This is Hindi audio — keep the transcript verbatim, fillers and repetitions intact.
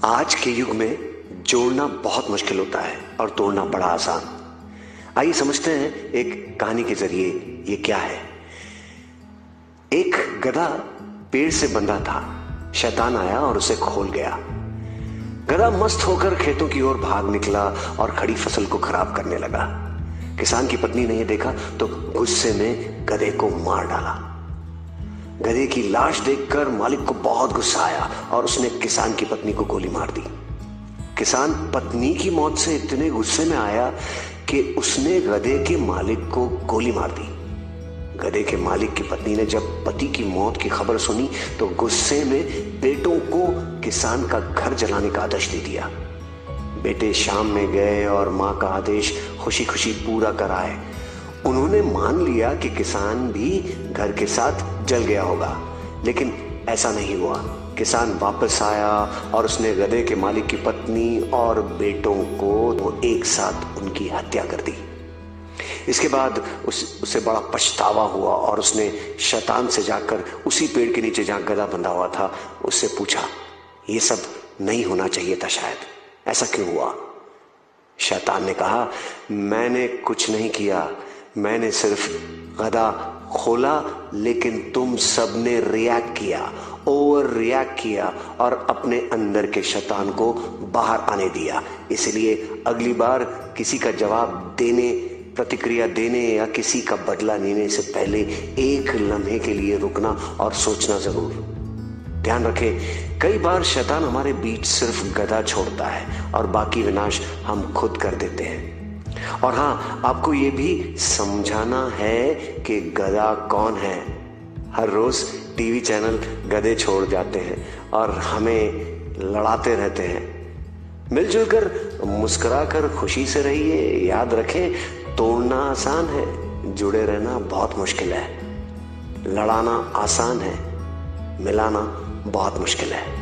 आज के युग में जोड़ना बहुत मुश्किल होता है और तोड़ना बड़ा आसान। आइए समझते हैं एक कहानी के जरिए ये क्या है। एक गधा पेड़ से बंधा था। शैतान आया और उसे खोल गया। गधा मस्त होकर खेतों की ओर भाग निकला और खड़ी फसल को खराब करने लगा। किसान की पत्नी ने यह देखा तो गुस्से में गधे को मार डाला। गधे की लाश देखकर मालिक को बहुत गुस्सा आया और उसने किसान की पत्नी को गोली मार दी। किसान पत्नी की मौत से इतने गुस्से में आया कि उसने गधे के मालिक को गोली मार दी। गधे के मालिक की पत्नी ने जब पति की मौत की खबर सुनी तो गुस्से में बेटों को किसान का घर जलाने का आदेश दे दिया। बेटे शाम में गए और मां का आदेश खुशी खुशी पूरा कर आए। उन्होंने मान लिया कि किसान भी घर के साथ जल गया होगा, लेकिन ऐसा नहीं हुआ। किसान वापस आया और उसने गधे के मालिक की पत्नी और बेटों को वो एक साथ उनकी हत्या कर दी। इसके बाद उस, उसे बड़ा पछतावा हुआ और उसने शैतान से जाकर उसी पेड़ के नीचे जहां गधा बंधा हुआ था उससे पूछा, ये सब नहीं होना चाहिए था, शायद ऐसा क्यों हुआ? शैतान ने कहा, मैंने कुछ नहीं किया, मैंने सिर्फ गधा खोला, लेकिन तुम सबने रिएक्ट किया, ओवर रिएक्ट किया और अपने अंदर के शैतान को बाहर आने दिया। इसलिए अगली बार किसी का जवाब देने, प्रतिक्रिया देने या किसी का बदला लेने से पहले एक लम्हे के लिए रुकना और सोचना जरूर। ध्यान रखें, कई बार शैतान हमारे बीच सिर्फ गधा छोड़ता है और बाकी विनाश हम खुद कर देते हैं। और हाँ, आपको ये भी समझाना है कि गधा कौन है। हर रोज टीवी चैनल गधे छोड़ जाते हैं और हमें लड़ाते रहते हैं। मिलजुल कर, मुस्कुरा कर खुशी से रहिए। याद रखें, तोड़ना आसान है, जुड़े रहना बहुत मुश्किल है। लड़ाना आसान है, मिलाना बहुत मुश्किल है।